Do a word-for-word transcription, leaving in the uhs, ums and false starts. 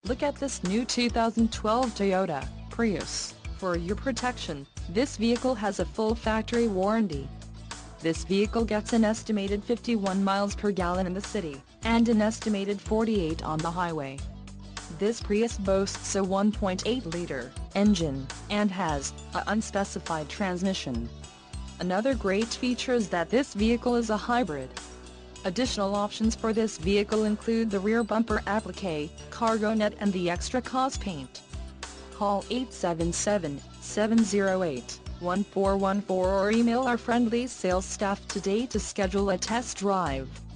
Look at this new two thousand twelve Toyota Prius. For your protection, this vehicle has a full factory warranty. This vehicle gets an estimated fifty-one miles per gallon in the city, and an estimated forty-eight on the highway. This Prius boasts a one point eight liter engine, and has a unspecified transmission. Another great feature is that this vehicle is a hybrid. Additional options for this vehicle include the rear bumper applique, cargo net and the extra cause paint. Call eight seven seven, seven zero eight, one four one four or email our friendly sales staff today to schedule a test drive.